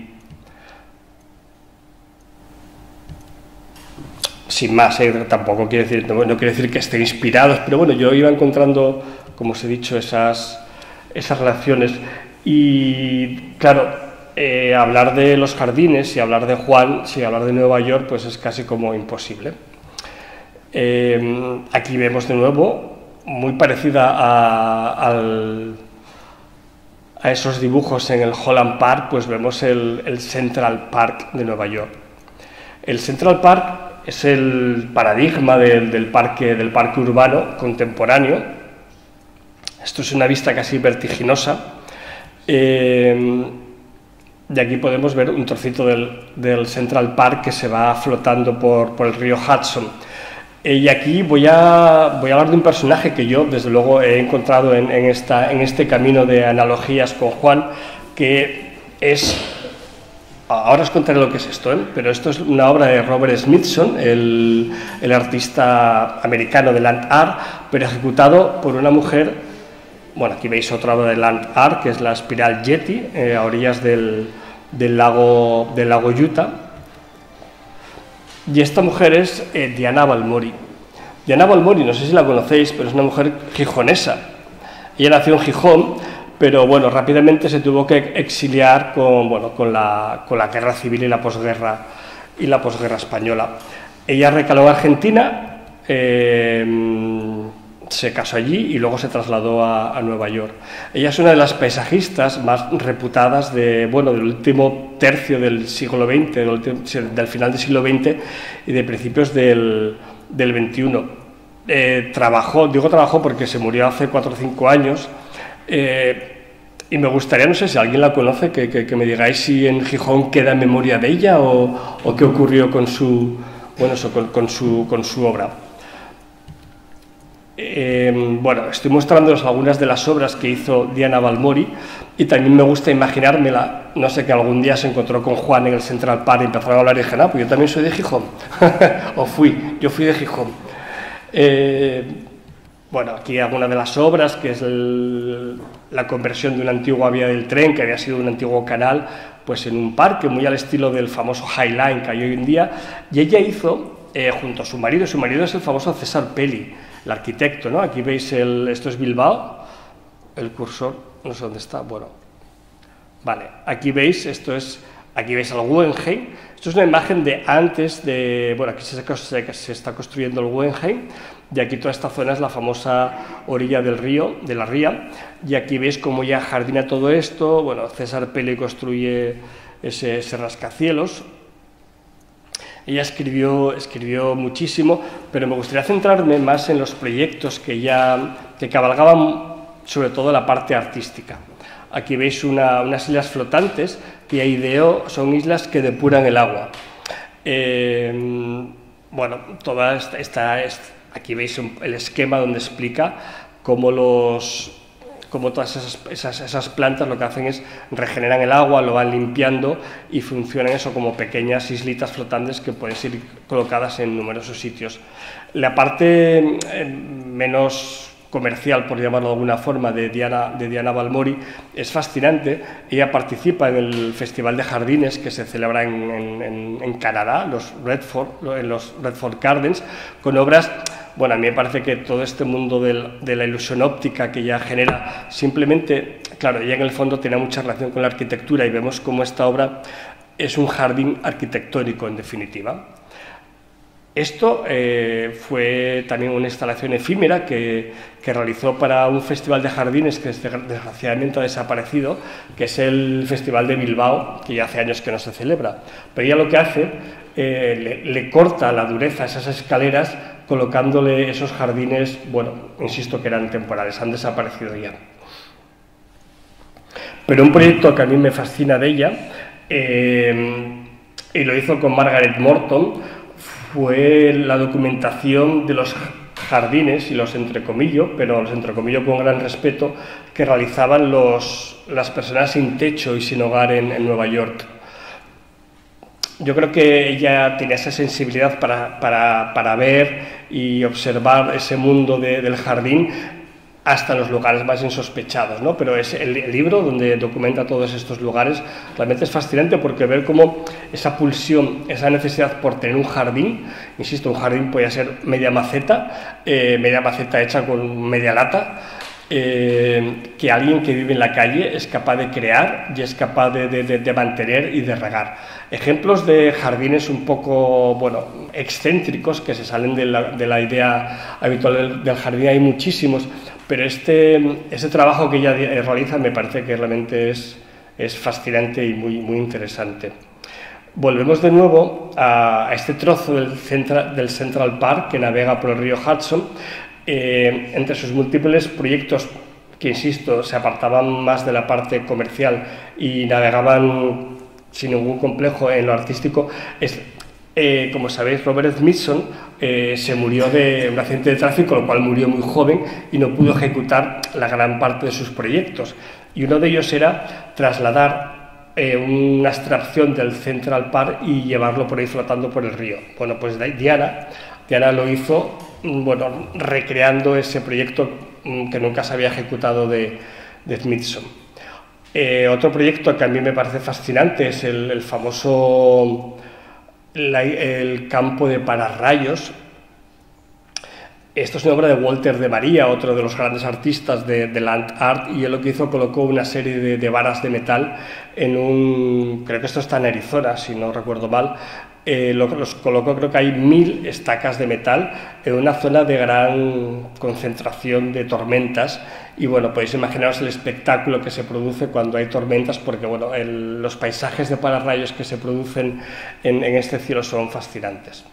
Sin más, eh, tampoco quiere decir, no, no quiere decir que esté inspirados, pero bueno, yo iba encontrando, como os he dicho, esas... esas relaciones. Y claro, eh, hablar de los jardines y hablar de Juan, si hablar de Nueva York, pues es casi como imposible. Eh, aquí vemos de nuevo, muy parecida a, al, a esos dibujos en el Holland Park, pues vemos el, el Central Park de Nueva York. El Central Park es el paradigma del, del, parque, del parque urbano contemporáneo. Esto es una vista casi vertiginosa. Eh, de aquí podemos ver un trocito del, del Central Park que se va flotando por, por el río Hudson. Eh, y aquí voy a, voy a hablar de un personaje que yo, desde luego, he encontrado en, en, esta, en este camino de analogías con Juan, que es... Ahora os contaré lo que es esto, ¿eh? Pero esto es una obra de Robert Smithson, el, el artista americano de Land Art, pero ejecutado por una mujer. Bueno, aquí veis otra obra de Land Art, que es la espiral Yeti, eh, a orillas del, del, lago, del lago Utah. Y esta mujer es eh, Diana Balmori. Diana Balmori, no sé si la conocéis, pero es una mujer gijonesa. Ella nació en Gijón, pero bueno, rápidamente se tuvo que exiliar con, bueno, con, la, con la guerra civil y la posguerra, y la posguerra española. Ella recaló a Argentina, eh, se casó allí y luego se trasladó a, a Nueva York. Ella es una de las paisajistas más reputadas de, bueno, del último tercio del siglo veinte, del, último, del final del siglo veinte y de principios del, del veintiuno. Eh, trabajó, digo trabajó porque se murió hace cuatro o cinco años, eh, y me gustaría, no sé si alguien la conoce, que, que, que me digáis si en Gijón queda memoria de ella o, o qué ocurrió con su, bueno, eso, con, con, su, con su obra. Eh, bueno, estoy mostrándoos algunas de las obras que hizo Diana Balmori y también me gusta imaginármela, no sé, que algún día se encontró con Juan en el Central Park y empezaron a hablar y dije, ah, pues yo también soy de Gijón, o fui, yo fui de Gijón. Eh, bueno, aquí alguna de las obras, que es el, la conversión de una antigua vía del tren, que había sido un antiguo canal, pues en un parque, muy al estilo del famoso High Line que hay hoy en día, y ella hizo, eh, junto a su marido, su marido es el famoso César Pelli, el arquitecto, ¿no? Aquí veis, el, esto es Bilbao, el cursor, no sé dónde está, bueno, vale, aquí veis, esto es, aquí veis el Guggenheim, esto es una imagen de antes de, bueno, aquí se, se, se está construyendo el Guggenheim, y aquí toda esta zona es la famosa orilla del río, de la ría, y aquí veis cómo ya jardina todo esto, bueno, César Pelli construye ese, ese rascacielos. Ella escribió, escribió muchísimo, pero me gustaría centrarme más en los proyectos que ella, que cabalgaban sobre todo la parte artística. Aquí veis una, unas islas flotantes que ella ideó, son islas que depuran el agua. Eh, bueno, toda esta, esta, esta, aquí veis un, el esquema donde explica cómo los... como todas esas, esas, esas plantas lo que hacen es regeneran el agua, lo van limpiando y funcionan eso como pequeñas islitas flotantes que pueden ser colocadas en numerosos sitios. La parte eh, menos comercial, por llamarlo de alguna forma, de Diana, de Diana Balmori es fascinante. Ella participa en el Festival de Jardines que se celebra en, en, en Canadá, los Redford, en los Redford Gardens, con obras. Bueno, a mí me parece que todo este mundo del, de la ilusión óptica que ella genera, simplemente, claro, ella en el fondo tiene mucha relación con la arquitectura y vemos cómo esta obra es un jardín arquitectónico, en definitiva. Esto eh, fue también una instalación efímera que, que realizó para un festival de jardines que desgraciadamente ha desaparecido, que es el Festival de Bilbao, que ya hace años que no se celebra. Pero ella lo que hace, eh, le, le corta la dureza a esas escaleras, colocándole esos jardines, bueno, insisto que eran temporales, han desaparecido ya. Pero un proyecto que a mí me fascina de ella, eh, y lo hizo con Margaret Morton, fue la documentación de los jardines, y los entrecomillo, pero los entrecomillo con gran respeto, que realizaban los, las personas sin techo y sin hogar en, en Nueva York. Yo creo que ella tenía esa sensibilidad para, para, para ver y observar ese mundo de, del jardín hasta los lugares más insospechados, ¿no? Pero es el, el libro donde documenta todos estos lugares realmente es fascinante, porque ver cómo esa pulsión, esa necesidad por tener un jardín, insisto, un jardín podía ser media maceta, eh, media maceta hecha con media lata, eh, que alguien que vive en la calle es capaz de crear y es capaz de, de, de, de mantener y de regar. Ejemplos de jardines un poco, bueno, excéntricos, que se salen de la, de la idea habitual del, del jardín, hay muchísimos, pero este, este trabajo que ella realiza me parece que realmente es, es fascinante y muy, muy interesante. Volvemos de nuevo a, a este trozo del Central, del Central Park que navega por el río Hudson. Eh, entre sus múltiples proyectos, que insisto, se apartaban más de la parte comercial y navegaban sin ningún complejo en lo artístico, es, eh, como sabéis, Robert Smithson eh, se murió de un accidente de tráfico, lo cual murió muy joven y no pudo ejecutar la gran parte de sus proyectos, y uno de ellos era trasladar eh, una abstracción del Central Park y llevarlo por ahí flotando por el río. Bueno, pues Diana, Diana lo hizo, bueno, recreando ese proyecto que nunca se había ejecutado de, de Smithson. Eh, otro proyecto que a mí me parece fascinante es el, el famoso la, el campo de pararrayos. Esto es una obra de Walter de María, otro de los grandes artistas de, de land art, y él lo que hizo, colocó una serie de, de varas de metal en un, creo que esto está en Arizona, si no recuerdo mal, eh, lo, los colocó, creo que hay mil estacas de metal en una zona de gran concentración de tormentas, y bueno, podéis imaginaros el espectáculo que se produce cuando hay tormentas, porque bueno, el, los paisajes de pararrayos que se producen en, en este cielo son fascinantes.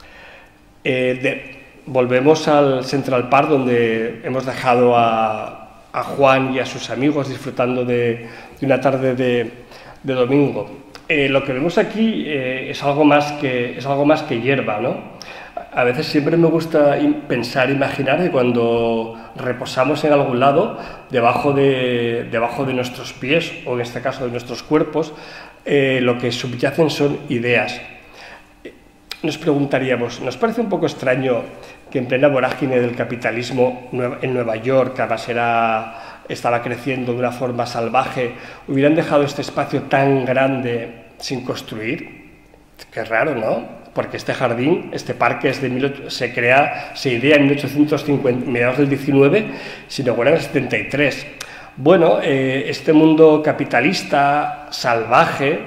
Eh, de, Volvemos al Central Park, donde hemos dejado a, a Juan y a sus amigos disfrutando de, de una tarde de, de domingo. Eh, lo que vemos aquí eh, es, algo más que, es algo más que hierba, ¿no? A veces siempre me gusta pensar, imaginar que cuando reposamos en algún lado, debajo de, debajo de nuestros pies, o en este caso de nuestros cuerpos, eh, lo que subyacen son ideas. Nos preguntaríamos, ¿nos parece un poco extraño que en plena vorágine del capitalismo en Nueva York, que además era, estaba creciendo de una forma salvaje, hubieran dejado este espacio tan grande sin construir? Qué raro, ¿no? Porque este jardín, este parque es de se crea, se idea en mil ochocientos cincuenta, mediados del diecinueve, si no fuera en el setenta y tres. Bueno, eh, este mundo capitalista, salvaje,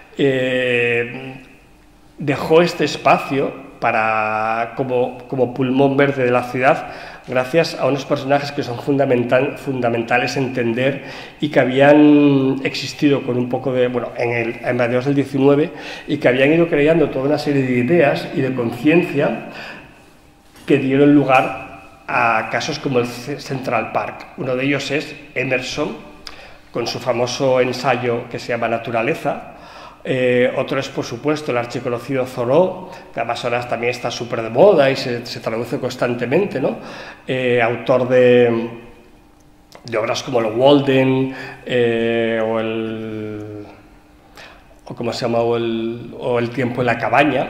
eh, dejó este espacio para, como, como pulmón verde de la ciudad, gracias a unos personajes que son fundamental, fundamentales entender y que habían existido con un poco de, bueno, en, el, en mediados del diecinueve, y que habían ido creando toda una serie de ideas y de conciencia que dieron lugar a casos como el Central Park. Uno de ellos es Emerson, con su famoso ensayo que se llama Naturaleza. Eh, otro es, por supuesto, el archiconocido Thoreau, que además ahora también está súper de moda y se, se traduce constantemente, ¿no? Eh, autor de, de obras como el Walden, eh, o el... o ¿cómo se llama? O el, o el Tiempo en la cabaña.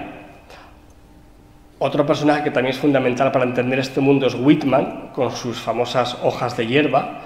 Otro personaje que también es fundamental para entender este mundo es Whitman, con sus famosas hojas de hierba.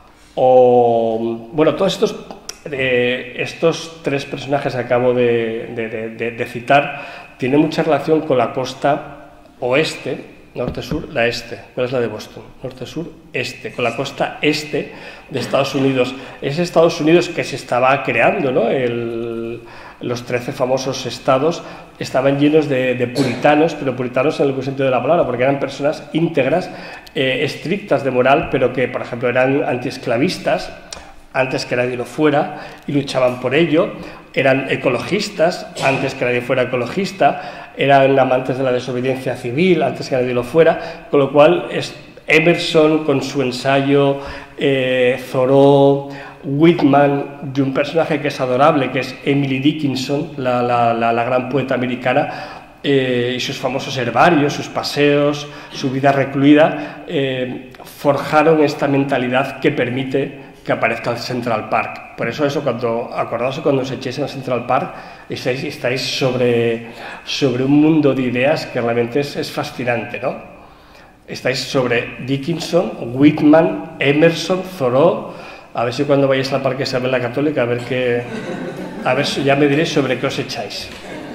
O, bueno, todos estos... Eh, estos tres personajes que acabo de, de, de, de citar tienen mucha relación con la costa oeste, norte-sur, la este. ¿Cuál es la de Boston? Norte-sur, este, con la costa este de Estados Unidos. Es Estados Unidos que se estaba creando, ¿no? El, los trece famosos estados estaban llenos de, de puritanos, pero puritanos en el buen sentido de la palabra, porque eran personas íntegras, eh, estrictas de moral, pero que, por ejemplo, eran antiesclavistas, antes que nadie lo fuera, y luchaban por ello. Eran ecologistas, antes que nadie fuera ecologista. Eran amantes de la desobediencia civil, antes que nadie lo fuera. Con lo cual, es Emerson, con su ensayo, eh, Thoreau, Whitman, de un personaje que es adorable, que es Emily Dickinson, la, la, la, la gran poeta americana, eh, y sus famosos herbarios, sus paseos, su vida recluida, eh, forjaron esta mentalidad que permite que aparezca el Central Park. Por eso, eso cuando acordaos cuando os echéis en el Central Park, estáis, estáis sobre, sobre un mundo de ideas que realmente es, es fascinante, ¿no? Estáis sobre Dickinson, Whitman, Emerson, Thoreau. A ver si cuando vayáis al Parque Isabel la Católica, a ver qué, a ver si ya me diréis sobre qué os echáis.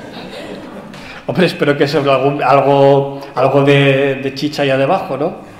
Hombre, espero que sobre algún, algo, algo de, de chicha allá debajo, ¿no?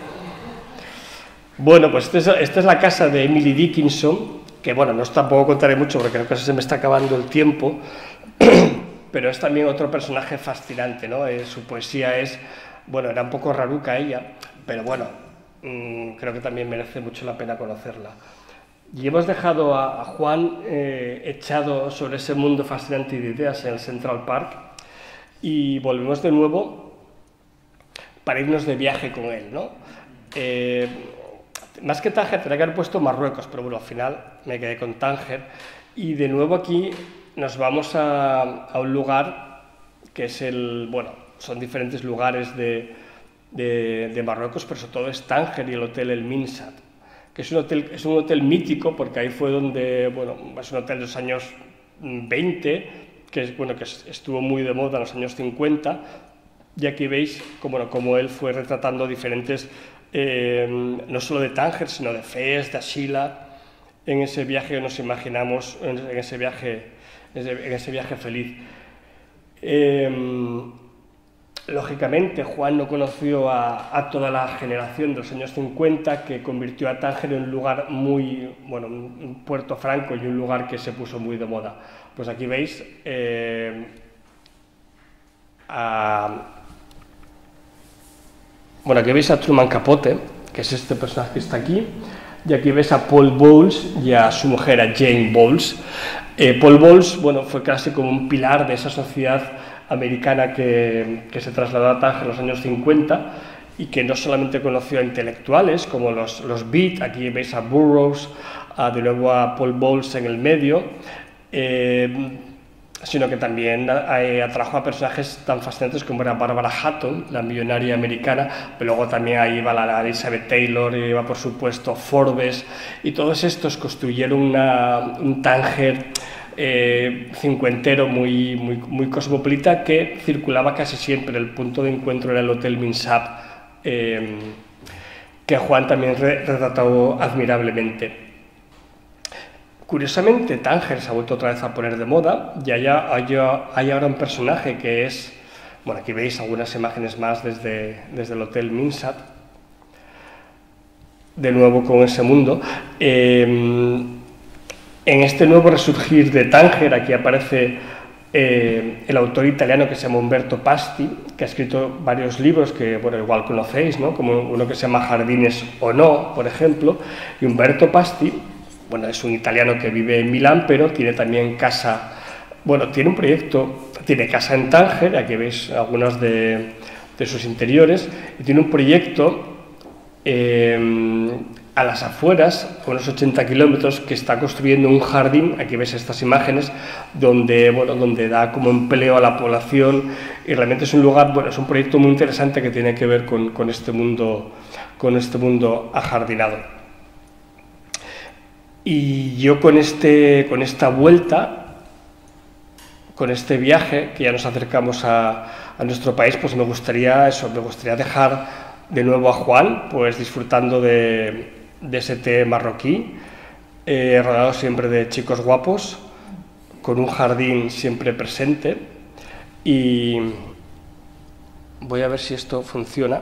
Bueno, pues esta es, esta es la casa de Emily Dickinson, que bueno, no os tampoco contaré mucho porque creo que se me está acabando el tiempo, pero es también otro personaje fascinante, ¿no? Eh, su poesía es, bueno, era un poco raruca ella, pero bueno, mmm, creo que también merece mucho la pena conocerla. Y hemos dejado a, a Juan eh, echado sobre ese mundo fascinante de ideas en el Central Park, y volvemos de nuevo para irnos de viaje con él, ¿no? Eh, Más que Tánger, tenía que haber puesto Marruecos, pero bueno, al final me quedé con Tánger. Y de nuevo aquí nos vamos a, a un lugar que es el... Bueno, son diferentes lugares de, de, de Marruecos, pero sobre todo es Tánger y el hotel El Minsat, que es un hotel, es un hotel mítico porque ahí fue donde... Bueno, es un hotel de los años veinte, que, es, bueno, que estuvo muy de moda en los años cincuenta, y aquí veis como, como él fue retratando diferentes... Eh, no solo de Tánger, sino de Fez, de Asila, en ese viaje que nos imaginamos, en ese viaje, en ese viaje feliz. Eh, lógicamente, Juan no conoció a, a toda la generación de los años cincuenta que convirtió a Tánger en un lugar muy, bueno, un puerto franco y un lugar que se puso muy de moda. Pues aquí veis eh, a, bueno, aquí veis a Truman Capote, que es este personaje que está aquí, y aquí veis a Paul Bowles y a su mujer, a Jane Bowles. Eh, Paul Bowles, bueno, fue casi como un pilar de esa sociedad americana que, que se trasladó a Tánger en los años cincuenta y que no solamente conoció a intelectuales como los, los Beat, aquí veis a Burroughs, a, de nuevo a Paul Bowles en el medio, eh, sino que también eh, atrajo a personajes tan fascinantes como era Barbara Hatton, la millonaria americana, pero luego también ahí iba la Elizabeth Taylor, iba por supuesto Forbes, y todos estos construyeron una, un Tánger Eh, cincuentero muy, muy, muy cosmopolita que circulaba casi siempre. El punto de encuentro era el Hotel Minsab, eh, que Juan también re retrató admirablemente. Curiosamente, Tánger se ha vuelto otra vez a poner de moda y hay, hay, hay ahora un personaje que es, bueno, aquí veis algunas imágenes más desde, desde el Hotel Minsab, de nuevo con ese mundo. Eh, En este nuevo resurgir de Tánger, aquí aparece eh, el autor italiano que se llama Umberto Pasti, que ha escrito varios libros que, bueno, igual conocéis, ¿no? Como uno que se llama Jardines o no, por ejemplo. Y Umberto Pasti, bueno, es un italiano que vive en Milán, pero tiene también casa, bueno, tiene un proyecto, tiene casa en Tánger, aquí veis algunos de, de sus interiores, y tiene un proyecto eh, a las afueras, a unos ochenta kilómetros, que está construyendo un jardín, aquí ves estas imágenes, donde, bueno, donde da como empleo a la población, y realmente es un lugar, bueno, es un proyecto muy interesante que tiene que ver con, con, este, mundo, con este mundo ajardinado. Y yo con, este, con esta vuelta, con este viaje, que ya nos acercamos a, a nuestro país, pues me gustaría eso, me gustaría dejar de nuevo a Juan, pues disfrutando de de ese té marroquí, eh, rodeado siempre de chicos guapos, con un jardín siempre presente, y voy a ver si esto funciona.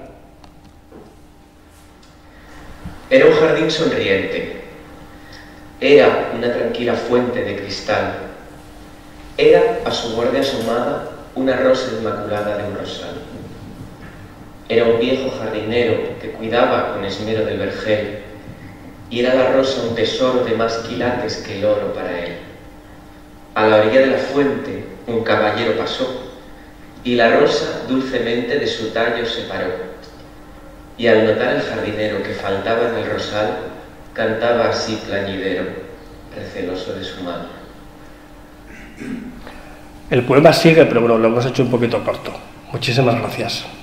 Era un jardín sonriente, era una tranquila fuente de cristal, era a su borde asomada una rosa inmaculada de un rosal. Era un viejo jardinero que cuidaba con esmero del vergel, y era la rosa un tesoro de más quilates que el oro para él. A la orilla de la fuente un caballero pasó, y la rosa dulcemente de su tallo separó. Y al notar el jardinero que faltaba en el rosal, cantaba así plañidero, receloso de su mano. El poema sigue, pero bueno, lo hemos hecho un poquito corto. Muchísimas gracias.